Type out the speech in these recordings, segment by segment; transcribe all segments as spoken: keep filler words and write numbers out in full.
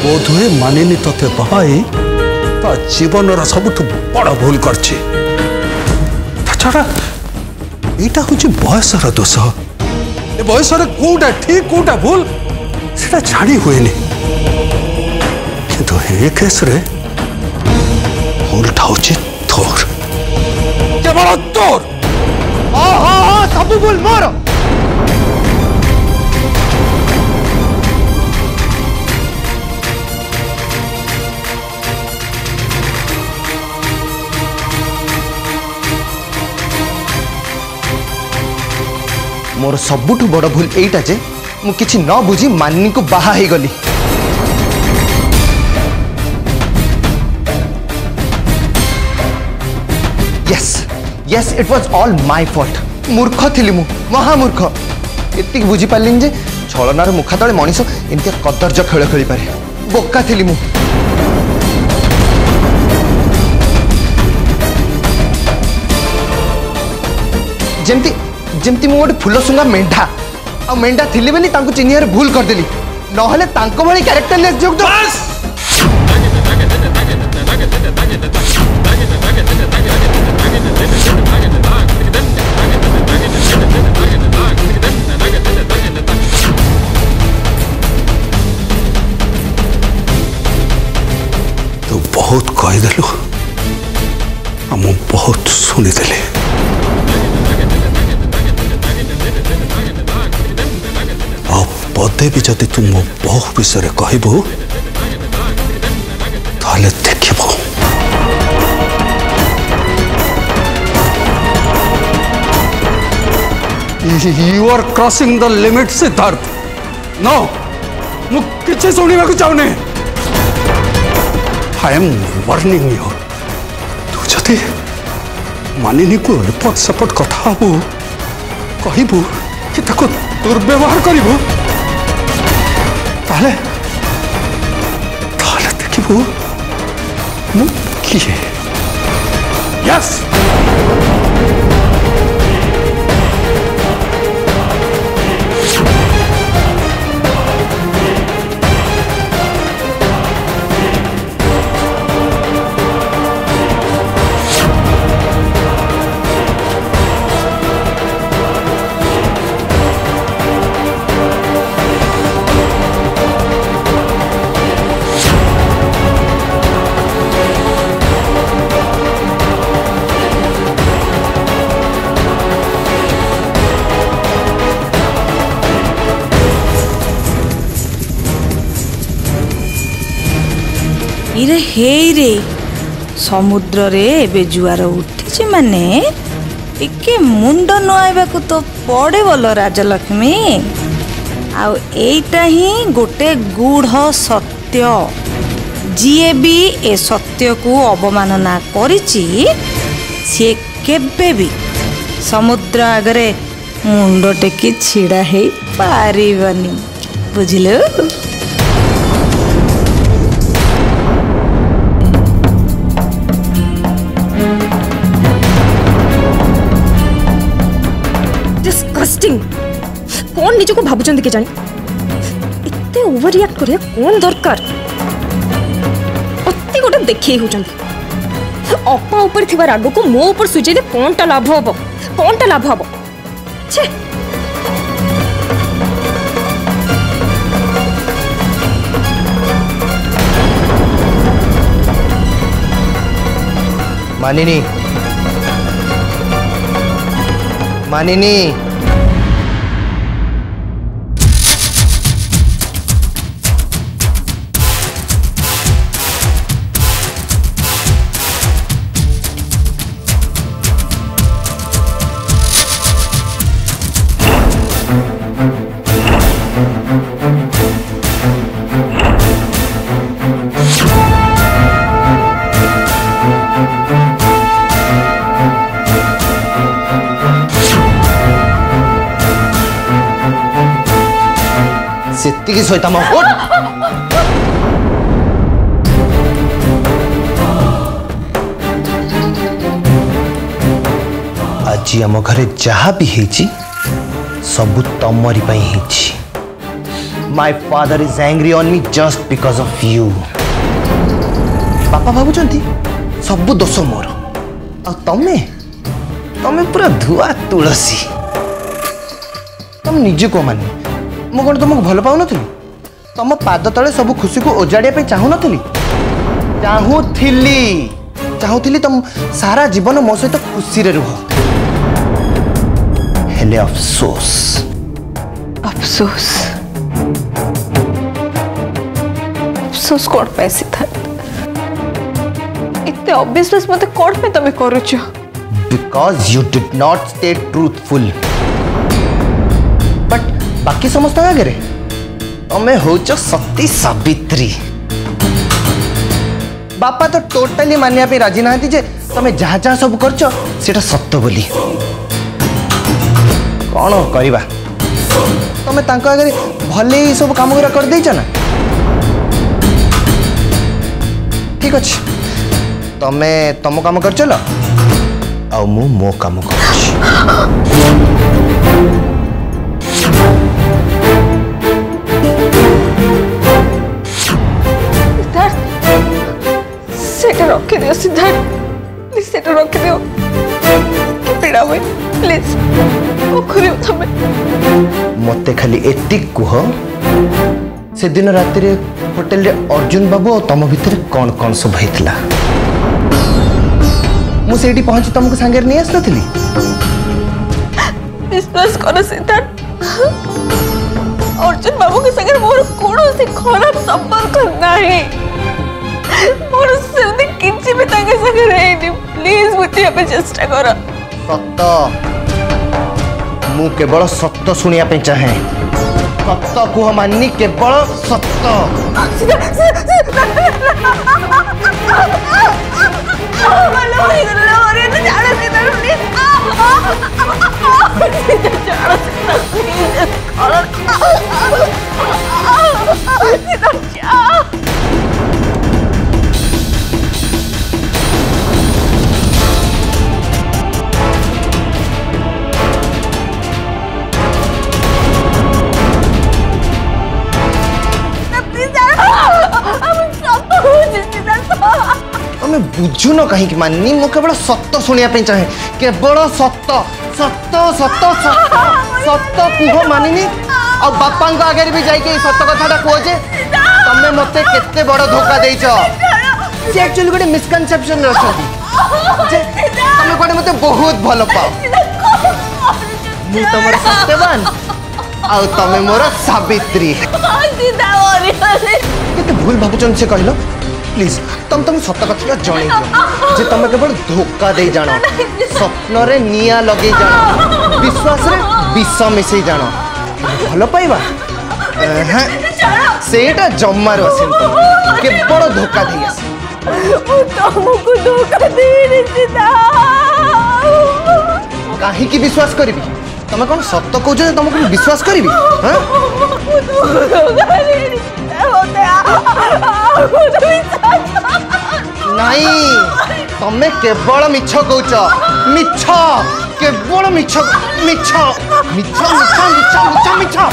बोध हुए मानिनी तोते बहाई ता जीवन सबुठ बड़ भूल करछी। छाड़ा एटा हूँ बयसर दोष। ए बयसर कोटा ठीक कोटा भूल सेटा जानी हुए किंतु ए केस रे भूलटा हूँ तोर, केवल तोर। हाँ हाँ हाँ सब भूल मोर। मोर सबुठ बड़ भूल एटा जे मु किछि न बुझी मानिनी को बाहा ही गली। Yes yes it was all my fault. मूर्ख थिली मु, महामूर्ख। एति बुझी पालिन जे छलनार मुखा तळे मनीष इनके कदर्ज खेल खेली पारे। बोका थिली मु। जेमती जेमती मु गोटे फुल सुंगा मेंढा आ मेंढा थिली बेली तांको चिन्हियार भूल कर देली। नहले तांको भली कैरेक्टरलेस जोग दो। तो बहुत कहीदेलु हम बहुत शुणीदेली। पदे भी जदि तुम मो बहु विषय कहबू ताले देखिबो। You are crossing the limit, Siddharth. No, मु किछि सुनिबा को चाहने। I am warning you। तू जदि मानिनी को एपट सपट कथा हबू कहबू कि ताको दुर्व्यवहार करिबू ताले ताले देखिबू मु किए। यस इरे हे रे समुद्र रे एबे जुआर उठी माने टिके मुंड नुआइबा को तो पड़े बोलो राजलक्ष्मी। आउ एटा ही गोटे गूढ़ सत्य। जीए भी ए सत्य को अवमानना करिछि से केबे भी समुद्र आगरे मुंड टेकी छिड़ा हे पारिबनी। बुझिलो? कौन निज को भावुं के जानी इतने ओवर रिएक्ट करे कौन दरकार। अति गोटे देखिए होचंती अपा ऊपर थिबा राग को मो ऊपर सुझे दे कोनटा लाभ हबो कोनटा लाभ हबो। छे मानिनी मानिनी सेतिकी सहित हम आज आम घरे जहाँ भी हेची सबु तमरी पाई हेची। My father is angry on me just because of you. बापा भाबुचंती सब दोष मोर आ तमे तमे पूरा धुआ तुलसी तुम निजे को मानी मु कौन तुमको भल पाऊ नथली तुम पाद तले सब खुशी को ओजाड़िया पे चाहू नथली चाहूथिली चाहूथिली तुम सारा जीवन मो सहित खुशी रे रुह हेले अफसोस अफसोस अफसोस कौन पैसे था इतने ऑब्वियसनेस मते कौन पे तमे करूछ because you did not stay truthful but बाकी समस्त आगे रे तमे होच सती सावित्री बापा तो टोटली मानिया पे राजी ना जे तमे जहा जहा सब करछ सेटा सत्य बोली कौन करवा तमे तांको आगे भले ही सब काम गुरा कर देछ ना ठीक अछि तमे तम काम कर चलो आ मु मो काम कर सेटा रखी दियो सिद्धार्थ प्लीज सेटा रखी दियो कि पीड़ा हुए प्लीज ओ करियो तमे मते खाली एतिक कुह से दिन रात रे होटल रे अर्जुन बाबू और तम भीतर कौन कौन सब होइतला मु सेठी पहुंची तुमको संगे नहीं आसलथली विश्वास करो सिद्धार्थ अर्जुन बाबू के संगे मोर कोनो से खराब संपर्क नाही मोर से किछि भी ताके संगे रहनी प्लीज मुझे पे चेष्टा करो सत्य मु केवल सत्य सुनिया पे चाहे सत्य कुह माननी केवल सत्य तमें बुझुन कहीं मानी मु केवल सत्य सुनिया पे चाहे केवल सत्य सत्य सत्य सत्य सत्य कुह मानिनी और बापा आगे भी जाइए सत्य कथाटा कह जे तमें मते केते बड़ धोखा देइछ से एक्चुअली गोटे मिसकनसेप्शन रछथि जे तमें गोटे मते बहुत भल पाओ मु तमर सत्यवान आ तमें मोर सावित्री केते भूल भाबुचन से कहलो प्लीज तुम तुम सत कथा जन जे तुम केवल धोखा दे जान स्वप्न रे निया लगे जान विश्वास रे विष मिसई जान भल पाइबा सेटा जम्मार आसे केवल धोखा दे आसे तुमको धोखा दे निशिता काहे की विश्वास करबी तमे कोन सत्य कहू जे तुमको विश्वास करबी हां नहीं तमे केवल मिछ कहूच मिछ केवल मिछ मिछ मिछ मिछ मिछ मिछ मिछ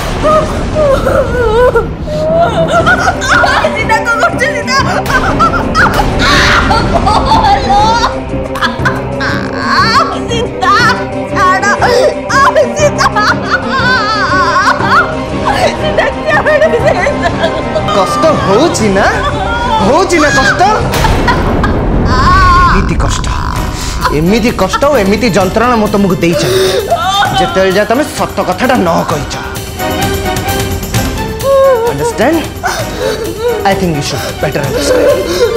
सीधा को करछ सीधा सीधा छाड़ा सीधा कष्ट होची ना होची ना कष्ट एमिति कष्ट एमिति कष्ट और एमिति जंत्रणा मो तुमको देई छ जेते जा तमे सत्य कथाटा न कहिछ understand I think you should better understand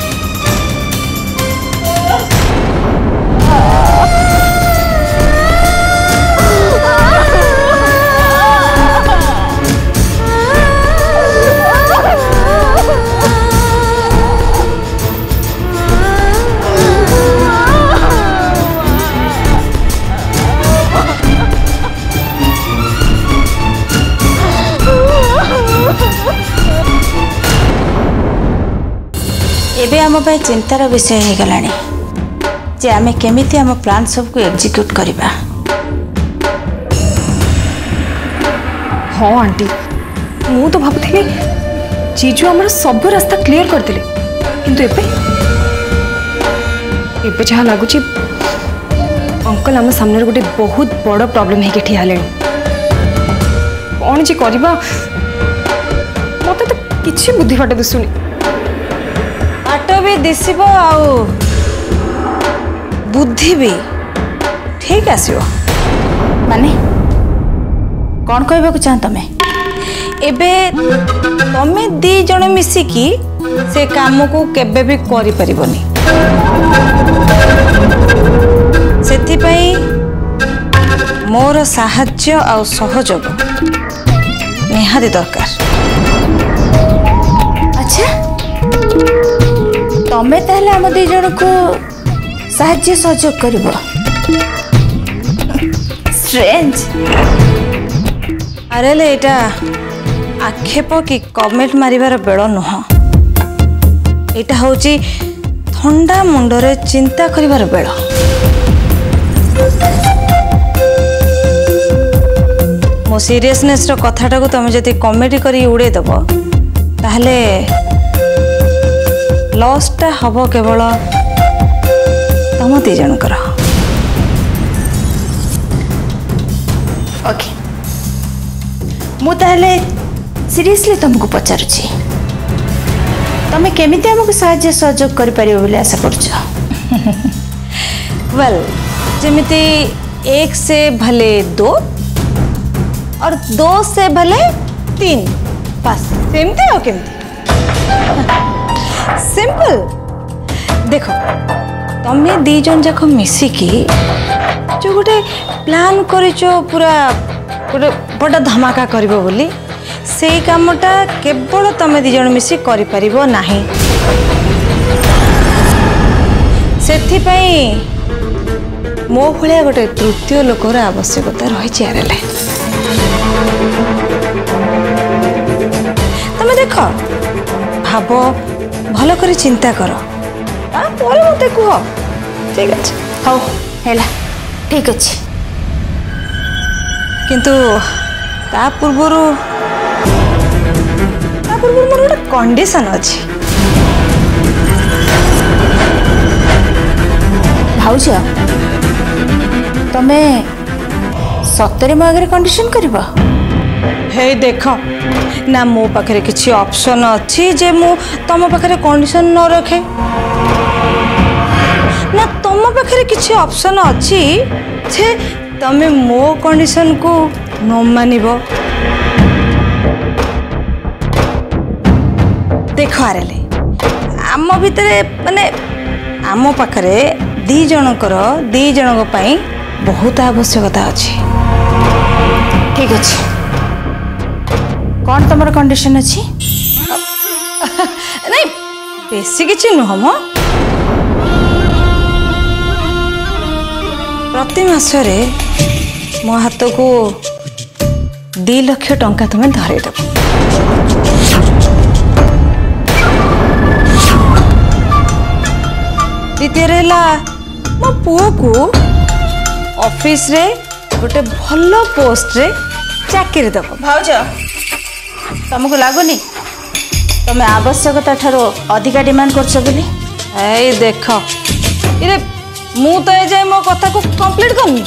एबे आम पाई चिंतार विषय हो गलानी जे आमे केमिति आम प्लान सब को एग्जीक्यूट करिबा। हाँ आंटी मु तो भाबुଥିଲି जीजू आमर सब रास्ता क्लियर करते किंतु एबे एबे जहाँ लगुच अंकल आम सामने गोटे बहुत बड़ प्रॉब्लम है ठिया कौन जे करबा मत तो किसी बुद्धि फाट दिशुनी आट भी दिशब आ बुद्धि भी ठीक आसो माने कौन कहबा चाह तमें एबे तमे दी जण मिसिकी से काम को केबे भी करि परिबनी सेथि पई मोर साहाय्य आ सहयोग निहाती दरकार। अच्छा तमे ताहले हम दी जण को साहाय्य सहयोग करबो स्ट्रेंज अरे ले एटा आक्षेप कि कमेंट मारिबार बेड़ नुह एटा होची ठंडा मुंडरे चिंता करिबार बेड़ मो सीरियसनेस रो कथाटा को तुम जदि कॉमेडी करी उड़े दब ताहले लॉसटा हबो केवल तुम दी जन कर। ओके मु ताहले सीरियसली तुमको पचारुची तमें केमिति हमको साहाय्य सहयोग करि परिबो बोली आशा करछ। वेल जेमिति एक से भले दो और दो से भले तीन बस सेमती हो केमती सिंपल देखो तमे दी जन जाक मिसिकी जो गोटे प्लान करिचो पूरा गोटे बड़ा धमाका करिबो बोली से कामटा केवल तमे दी जन मिसी करि परिबो नाही सेथि पई मो भलिया गोटे तृतीय लोकर आवश्यकता रही आरे तमे देख भाव भल कर चिंता कर मत कह ठीक अच्छे हाँ है ठीक अच्छे किंतु ता पूर्वर ता पूर्वर मोर गोटे कंडीशन अच्छी भाउज तमे सतरे मो आगे कंडीशन करबा हे देख ना मो पाखे किसी ऑप्शन अच्छी जे मु तुम पाखे कंडीशन न रखे ना तुम पाखे किसी ऑप्शन अच्छी जे तमे मो कंडीशन को न मानिबो देख आरे आम भितरे माने आम पाखे दी जनकर दी जनक पई बहुत आवश्यकता अच्छी ठीक अच्छे कौन तुम कंडीशन अच्छी नहीं बेसी किसी नुह मो प्रति मासरे मो हाथ को दी लक्ष टंका तुम्हें धरेदब द्वितीय मो पुओ को ऑफिस रे गोटे भल पोस्ट रे चाकरी दब भाउज तुमको लगुनि तुम आवश्यकता ठारो अधिका डिमांड करछ बोली ए देख इरे मु तो ए जाय मो कथा को कंप्लीट करनी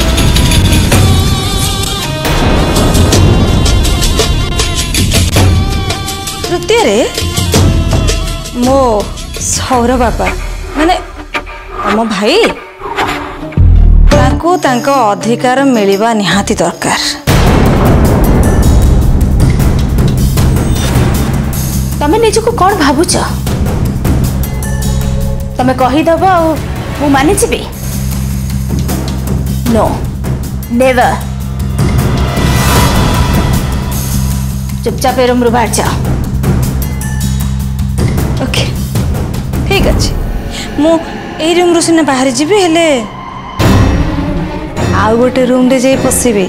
तृतीय रे मो सौर बापा माने हम भाई ताको तांको अधिकार मिलिबा निहाती दरकार तमे निजको कौन भावुच तमे कहीदब मु मानि जीबी नो नेवर चुपचाप रूम रु बाहर जा ओके ठीक अच्छे मु ए रूम रु सिना बाहर जीबी हेले आउ गोटे रूम रे जाई पसिबी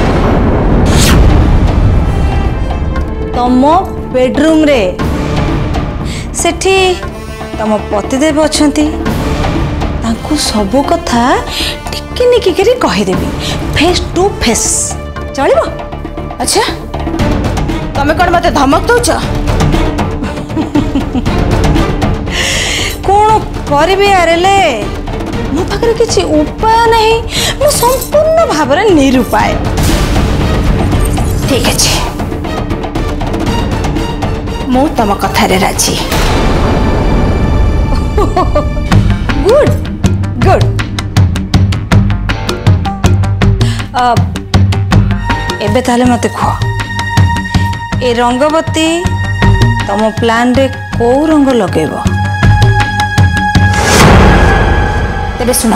तम बेडरूम रे सेठी तम पतिदेव अछंती तांकु सबो कथा टिकी निकी करी कहि देबी फेस टू फेस चलिबो अच्छा तमें कौन मत धमक दौच कौन करी आरे मो पाखे किसी उपाय नहीं मु संपूर्ण भाव निरुपाय ठीक अच्छे मु तम कथारे राजी गुड गुड एबे ताले मते कह ए रंगवती तम प्लान रे को रंग लगेब तेरे सुना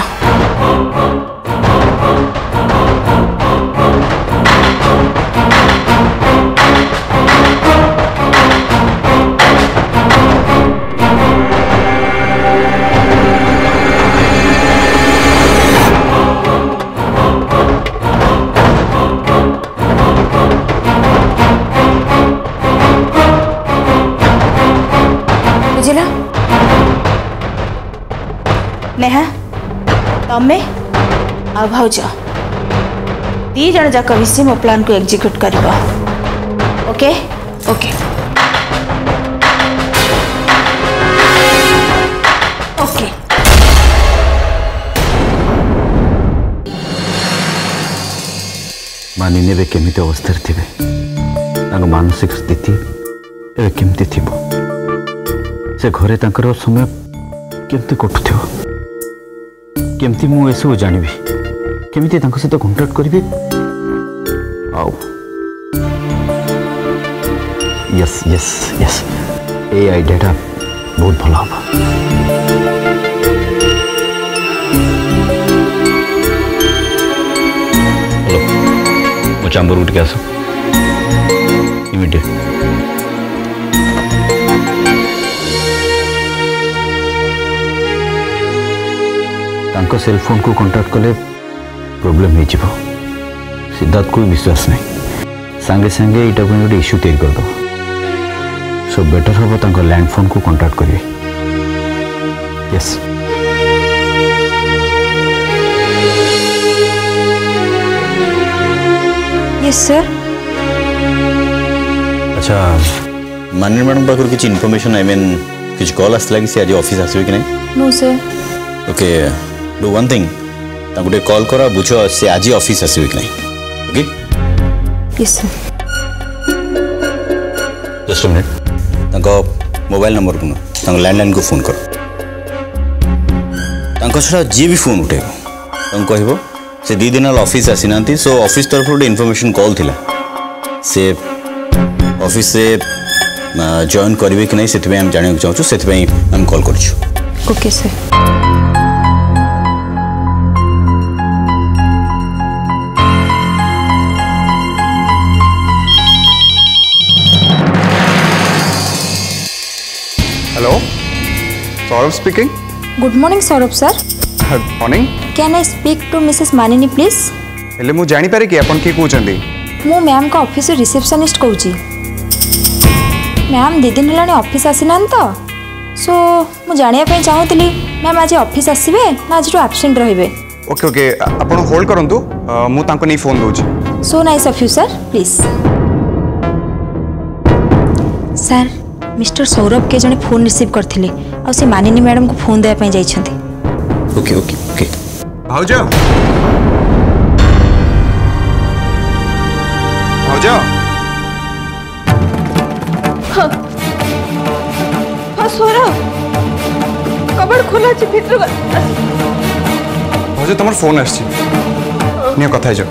बुझला नेहा तमें आ भाउज दी जन जाक मिसी मो प्लान को एग्जीक्यूट करबो ओके ओके ओके मानिनी बे केमिति अवस्था थे मानसिक स्थिति ए केमिति थिबो से घरे तांकर समय केमती कटुथिबो केमती मु एसबू जानिबी केमिति तांको सहित कांटेक्ट करिबी आउ यस यस यस ए आइडियाटा बहुत भल हम हेलो मो चांबर उठ के आस इमीडिएट तांको सेल फोन को कांटेक्ट कले प्रॉब्लम हो जीवो सिद्धार्थ को विश्वास नहीं सांगे सांगे यहाँ को गोटे इश्यू तैयारी करद सो बेटर हम तांको लैंड फोन को कांटेक्ट करिए यस यस सर अच्छा माननी मैडम पाखर किसी इनफॉरमेशन आई मीन किसी कॉल आसला कि आज ऑफिस आसवे कि नहीं no sir okay do one thing गोटे कॉल करा बुझ से आज ऑफिस आसवे कि नहीं okay yes sir just a minute तांको मोबाइल नंबर को तांको लैंडलाइन को फोन कर तांको छड़ा जी भी फोन उठे तांको कहबो से दी दिन ऑफिस आसी नांती सो ऑफिस तरफ गोटे इनफॉरमेशन कॉल थिला से ऑफिस से जॉइन करेंगे कि नहीं से हम जाना चाहूँ से हम कॉल कर okay sir hello Saurabh speaking good morning Saurabh sir good morning can I speak to Mrs Manini please हेले मु जानि पारे कि अपन के कहउचंदी मु मैम का ऑफिस रिसेप्शनिस्ट कहूची मैम दी दिन है ऑफिस आसीना तो सो मु जानिया पे चाहूली मैम आज ऑफिस आसबे ना आज एब्सेंट रहिबे ओके ओके अपन होल्ड करंतु मु तांको नहीं फोन दोची so nice of you sir please sir Mr Saurabh के जने फोन रिसीव करथिले आ से मानिनी मैडम को फोन देया पे जाई छथि ओके ओके ओके भाउजा भाउजा हाँ हाँ सौरभ कबड़ खोला अछि भितर भाउजा तमर फोन आछि नियो कथा जो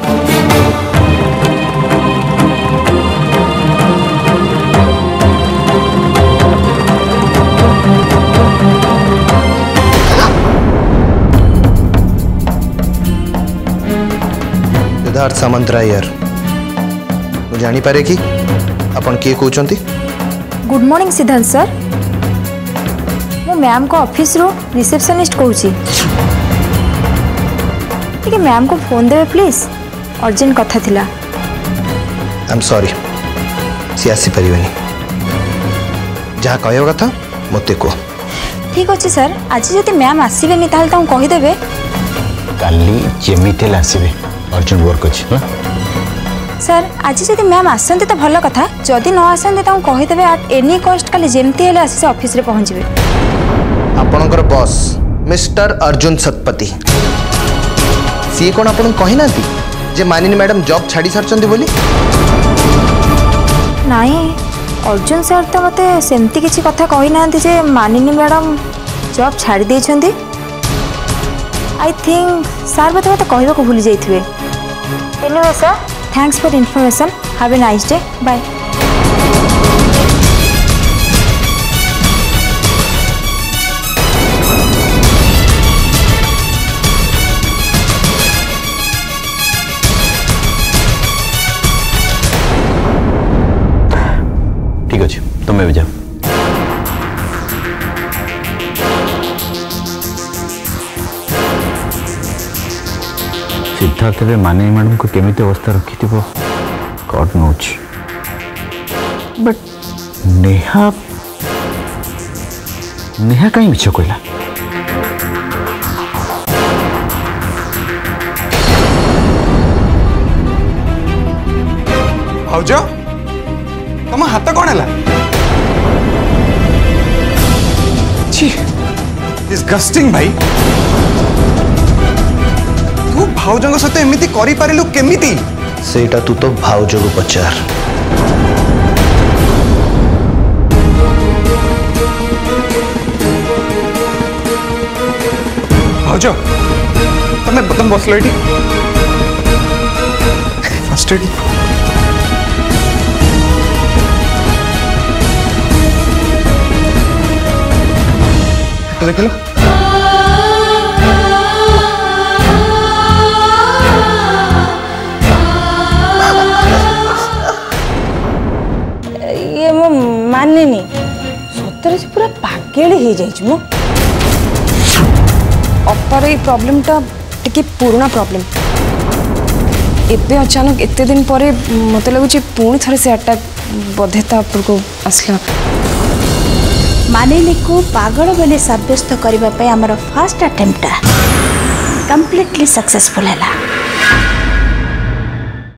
सिद्धार्थ सामंतराय यार मु जानी पारे कि अपन के कहउचंती गुड मॉर्निंग सिद्धार्थ सर मु मैम को ऑफिस रो रिसेप्शनिस्ट कहूची ठीक है मैम को फोन देवे प्लीज अर्जेंट कथा थिला आई एम सॉरी सी आसी परिवनी जहाँ कहवा कथा मते को ठीक अच्छे सर आज जब मैम आसबेनि ताल ताऊ कहीदेवे काली जेमिति आसबे अर्जेंट वर्क अछि सर आज जदि मैम आसते तो भल कथा जदि न आसते कहीदेवे आट एनी कस्ट काली जमती है आसी ऑफिस रे पहुँचे आपणकर बॉस मिस्टर अर्जुन शतपथी सी कौन आपन कही ना जे मानिनी मैडम जॉब छाड़ी सारचंदी बोली नहीं अर्जुन सर तो मते सेमती किसी कथा कही ना जे मानिनी मैडम जॉब छाड़ी देछंदी आई थिंक सर मते मते कहबा को भूली जाइथिबे anyway sir thanks for information have a nice day bye ठीक अच्छे तुम्हें भी जाओ सिद्धार्थ भी मानिनी मैडम को केमिति अवस्था रखी थी God knows but Neha Neha कहीं मिछ कहला भाउज तुम हाथ कौन है डिस्गस्टिंग भाई तू भाउज सहित एमती करू केमिति सेटा तू तो भाउज को पचार भाउज तुम तुम बस लो फर्स्ट एड देख लो ये मो मानिनी सतरे से पूरा पागल हो जाइए मो अपार ये प्रॉब्लम टे पुराना प्रॉब्लम एबे अचानक एते दिन पर मत लगुच पुणी थे से अटैक बधेता को आसला मानिनी को पागल बोले सब्यस्त करने आमर फर्स्ट अटेम्प्ट कंप्लीटली सक्सेसफुल है।